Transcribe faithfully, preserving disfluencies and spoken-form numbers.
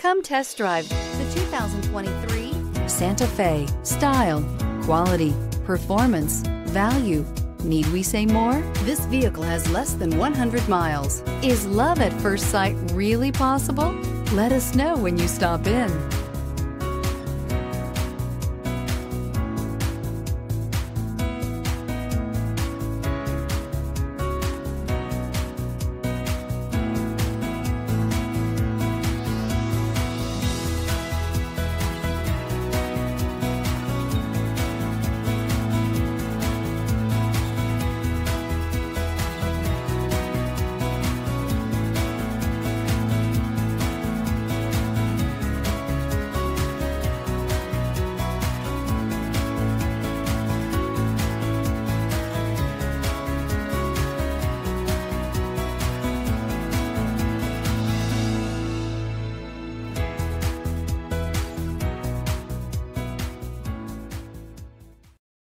Come test drive the two thousand twenty-three Santa Fe. Style, quality, performance, value. Need we say more? This vehicle has less than one hundred miles. Is love at first sight really possible? Let us know when you stop in.